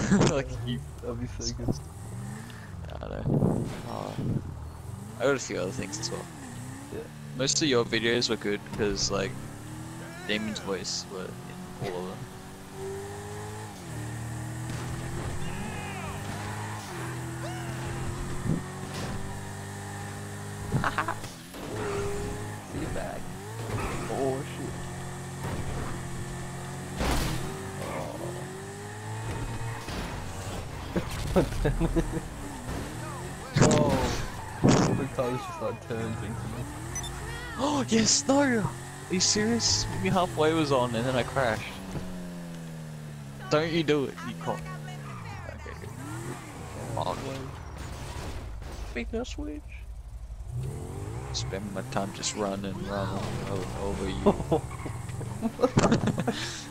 Like you. That'd be so good. I don't know. I got a few other things as well. Yeah. Most of your videos were good because like Damien's voice were in all of them. See you back. Oh shit. Oh. The cars just like turned into me. Oh yes, no! Are you serious? Me halfway was on and then I crashed. Don't you do it, you cock. Okay, good. Oh, bigger switch. Spend my time just running over you.